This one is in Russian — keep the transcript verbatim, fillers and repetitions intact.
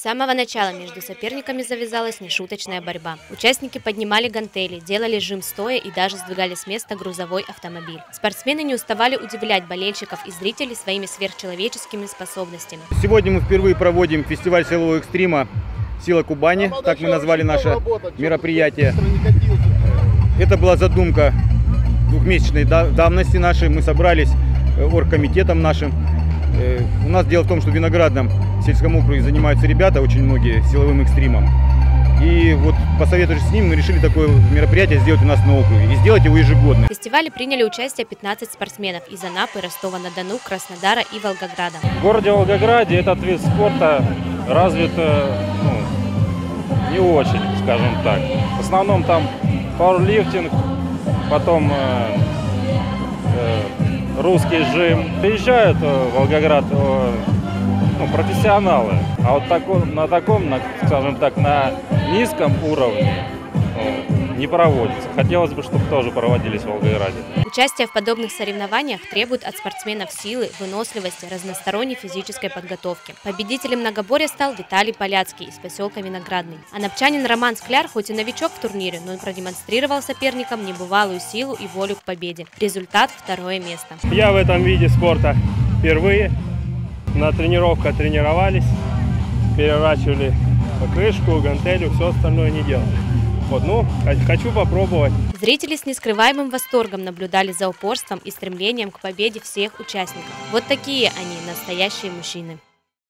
С самого начала между соперниками завязалась нешуточная борьба. Участники поднимали гантели, делали жим стоя и даже сдвигали с места грузовой автомобиль. Спортсмены не уставали удивлять болельщиков и зрителей своими сверхчеловеческими способностями. Сегодня мы впервые проводим фестиваль силового экстрима «Сила Кубани», так мы назвали наше мероприятие. Это была задумка двухмесячной давности нашей. Мы собрались оргкомитетом нашим. У нас дело в том, что в Виноградном сельском округе занимаются ребята, очень многие, силовым экстримом. И вот, посоветовавшись с ним, мы решили такое мероприятие сделать у нас на округе и сделать его ежегодно. В фестивале приняли участие пятнадцать спортсменов из Анапы, Ростова-на-Дону, Краснодара и Волгограда. В городе Волгограде этот вид спорта развит ну, не очень, скажем так. В основном там пауэрлифтинг, потом э, э, русский жим. Приезжают в Волгоград ну, профессионалы, а вот таком, на таком, на, скажем так, на низком уровне ну, не проводится. Хотелось бы, чтобы тоже проводились в Волгограде. Участие в подобных соревнованиях требует от спортсменов силы, выносливости, разносторонней физической подготовки. Победителем многоборья стал Виталий Поляцкий из поселка Виноградный. Анапчанин Роман Скляр хоть и новичок в турнире, но продемонстрировал соперникам небывалую силу и волю к победе. Результат – второе место. Я в этом виде спорта впервые. На тренировках тренировались, переворачивали покрышку, гантелю, все остальное не делали. Вот, ну, хочу попробовать. Зрители с нескрываемым восторгом наблюдали за упорством и стремлением к победе всех участников. Вот такие они, настоящие мужчины.